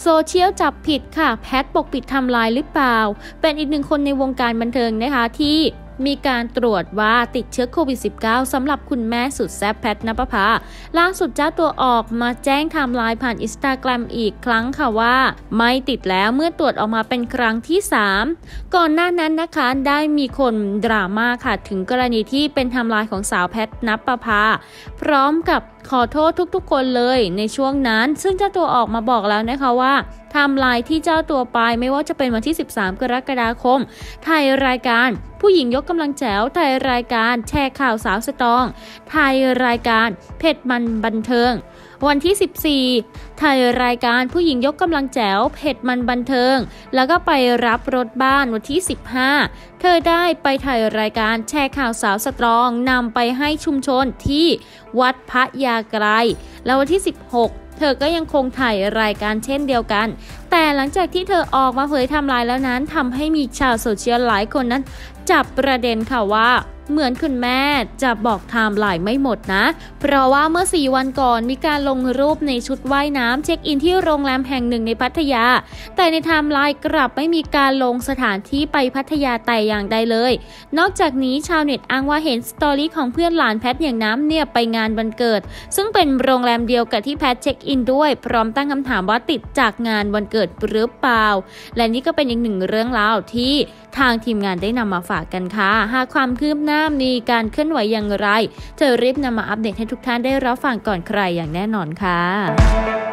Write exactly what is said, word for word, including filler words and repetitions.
โซเชียลจับผิดค่ะแพทปกปิดไทม์ไลน์หรือเปล่าเป็นอีกหนึ่งคนในวงการบันเทิงนะคะที่มีการตรวจว่าติดเชื้อโควิด สิบเก้า สำหรับคุณแม่สุดแซ่บแพทณปภาล่าสุดเจ้าตัวออกมาแจ้งไทม์ไลน์ผ่านอินสตาแกรมอีกครั้งค่ะว่าไม่ติดแล้วเมื่อตรวจออกมาเป็นครั้งที่สามก่อนหน้านั้นนะคะได้มีคนดราม่าค่ะถึงกรณีที่เป็นไทม์ไลน์ของสาวแพทณปภาพร้อมกับขอโทษทุกๆคนเลยในช่วงนั้นซึ่งเจ้าตัวออกมาบอกแล้วนะคะว่าไทม์ไลน์ที่เจ้าตัวไปไม่ว่าจะเป็นวันที่สิบสามกรกฎาคมถ่ายรายการผู้หญิงยกกำลังแจ๋วถ่ายรายการแชร์ข่าวสาวสตรองถ่ายรายการเผ็ดมันบันเทิงวันที่สิบสี่ถ่ายรายการผู้หญิงยกกำลังแจ๋วเผ็ดมันบันเทิงแล้วก็ไปรับรถบ้านวันที่สิบห้าเธอได้ไปถ่ายรายการแชร์ข่าวสาวสตรองนำไปให้ชุมชนที่วัดพระยาไกรแล้ววันที่สิบหกเธอก็ยังคงถ่ายรายการเช่นเดียวกันแต่หลังจากที่เธอออกมาเผยไทม์ไลน์แล้วนั้นทำให้มีชาวโซเชียลหลายคนนั้นจับประเด็นค่ะว่าเหมือนคุณแม่จะบอกไทม์ไลน์ไม่หมดนะเพราะว่าเมื่อสี่วันก่อนมีการลงรูปในชุดว่ายน้ำเช็คอินที่โรงแรมแห่งหนึ่งในพัทยาแต่ในไทม์ไลน์กลับไม่มีการลงสถานที่ไปพัทยาแต่อย่างใดเลยนอกจากนี้ชาวเน็ตอ้างว่าเห็นสตอรี่ของเพื่อนหลานแพทอย่างน้ำเนี่ยไปงานวันเกิดซึ่งเป็นโรงแรมเดียวกับที่แพทเช็คอินด้วยพร้อมตั้งคำถามว่าติดจากงานวันเกิดหรือเปล่าและนี่ก็เป็นอีกหนึ่งเรื่องราวที่ทางทีมงานได้นำมาฝากกันค่ะหากความคืบหน้ามีการเคลื่อนไหวอย่างไรจะรีบนำมาอัปเดตให้ทุกท่านได้รับฟังก่อนใครอย่างแน่นอนค่ะ